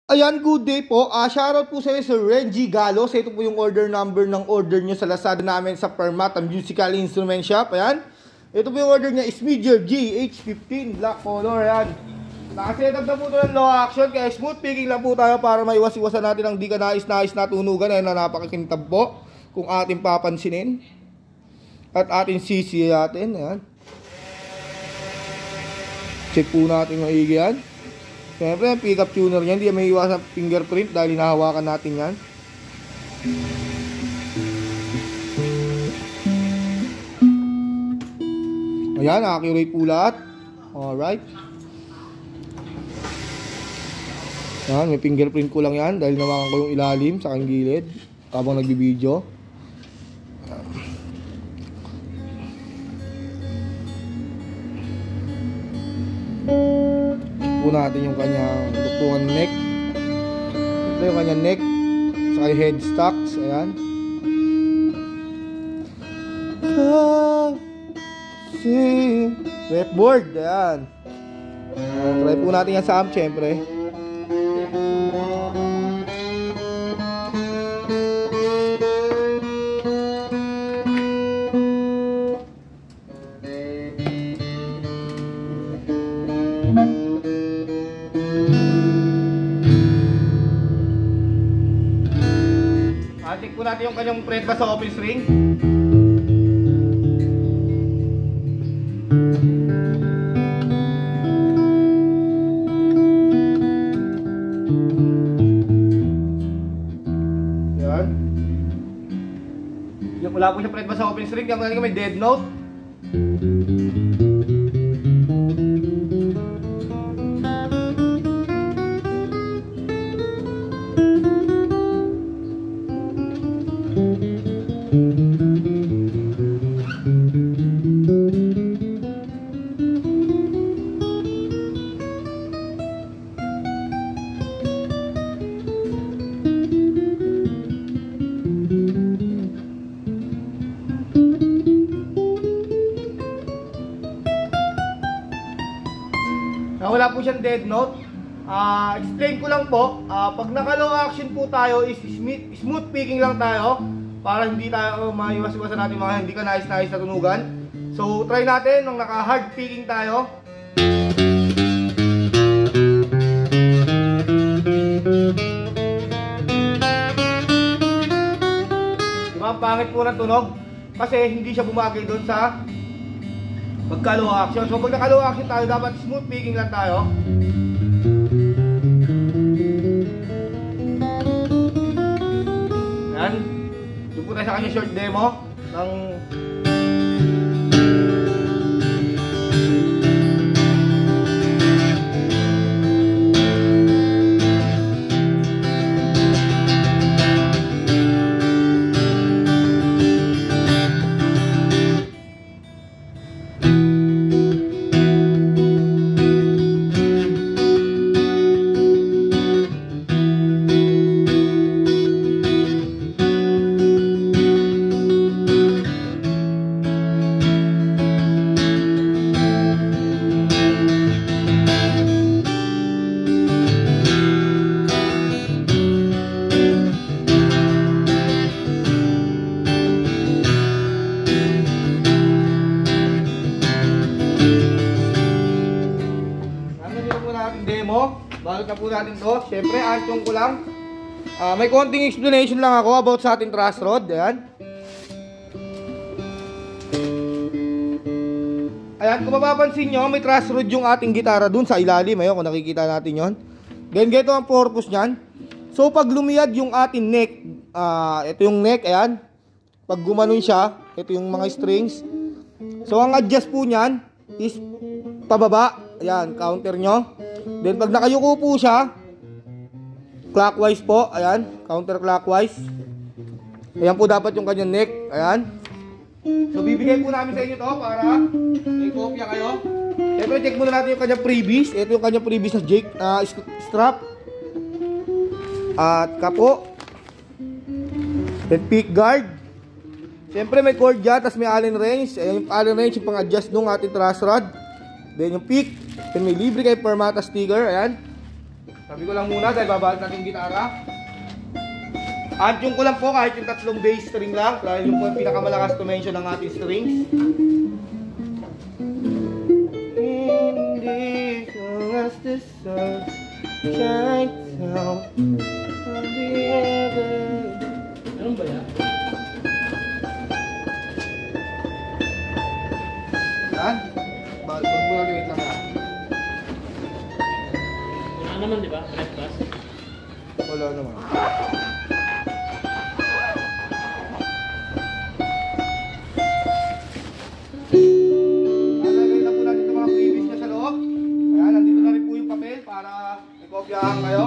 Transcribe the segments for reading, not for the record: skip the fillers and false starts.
Ayan, good day po. Shoutout po sa iyo, Sir Renji Galos. Ito po yung order number ng order nyo sa Lazada namin sa Permata Musical Instrument Shop. Ayan. Ito po yung order niya, Smidger GH15 black color. Ayan. Nakasetag na po ito ng low action. Kaya smooth picking lang po tayo para maiwas-iwasan natin ang di ka nais-nais na tunugan. Ayan na napakakintab po kung ating papansinin. At ating sisi natin. Ayan. Check po natin maigi yan. Siyempre, yung pick-up tuner niya, hindi may iwasan fingerprint dahil hinahawakan natin yan. Ayan, accurate po lahat. Alright. Ayan, may fingerprint ko lang yan dahil nawakan ko yung ilalim sa aking gilid habang nagbibideo. Natin yung kanyang duktungan neck. Ito yung kanyang neck saka yung headstocks. Ayan. Fretboard. Ayan. Try po natin yan sa amp syempre. Check po natin yung kanyang fret bass sa open string. Yan. Wala po siyang fret bass sa open string. Kaya may dead note. Wala po siyang dead note. Explain ko lang po, pag naka-low action po tayo is smooth picking lang tayo para hindi tayo maiwas-iwasan natin mga hindi ka nais-nais na tunugan. So try natin nung naka-hard picking tayo. Diba, pangit po ng tunog kasi hindi siya bumagay doon sa pagka-low action. So pag naka-low action tayo, dapat smooth picking lang tayo. Yan. Doon po tayo sa kanya short demo ng demo. Balot na po natin to. Siyempre, antyong ko lang. May konting explanation lang ako about sa ating truss rod. Ayan. Ayan, kung mapapansin nyo, may truss rod yung ating gitara dun sa ilalim. Ayun, kung nakikita natin yon. Then, ganito ang purpose nyan. So, pag lumiyad yung ating neck, ito yung neck, ayan. Pag gumanon siya, ito yung mga strings. So, ang adjust po nyan is pababa. Ayan, counter nyo. Then pag nakayuko po siya, clockwise po, ayan, counterclockwise. Ayan po dapat yung kanyang neck, ayan. So bibigay po namin sa inyo to para may kopya kayo. Siyempre check muna natin yung kanyang freebies. Ito yung kanyang freebies na strap. At kapo. Then pick guard. Siyempre may cord dyan, tapos may Allen wrench. Ayan yung Allen wrench, yung pang-adjust nung ating truss rod. Then yung pick. Then may libre kay Permata sticker. Ayan. Sabi ko lang muna dahil babalik natin yung gitara. Antyong ko lang po kahit yung 3 bass string lang dahil yung po yung pinakamalakas to mention ng ating strings. In this as the sun shines out on the heaven. Anong ba yan? Yan. Wag mo lang wait lang ha. Wala naman, di ba? Red bus. Wala naman. Lalagay na po natin itong mga freebies niya sa loob. Ayan, nandito na rin po yung papel para ikopyahan kayo.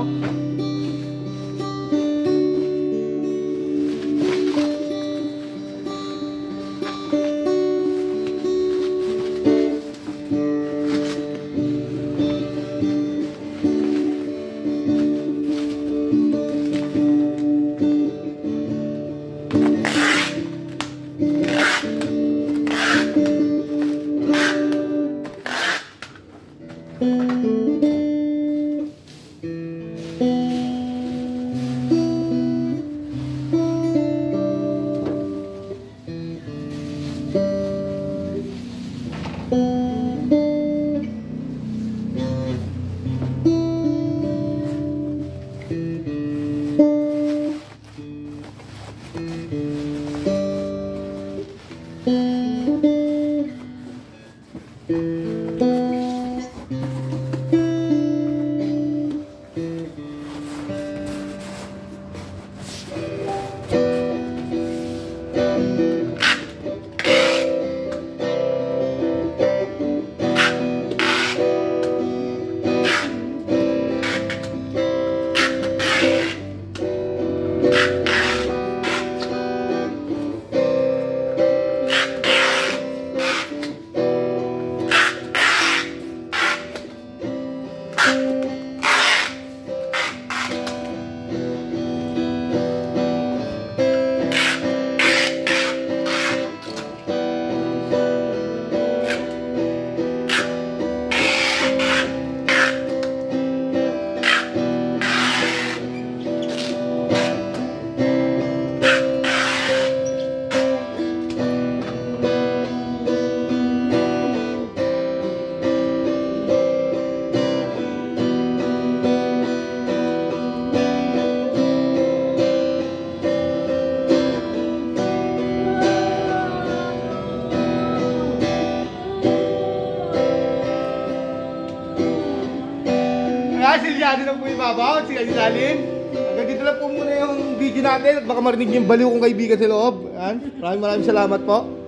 Silyado lang po yung babaw, silyadin. Hanggang dito lang po muna yung video natin at baka marinig yung baliw kong kaibigan sa loob. Maraming salamat po.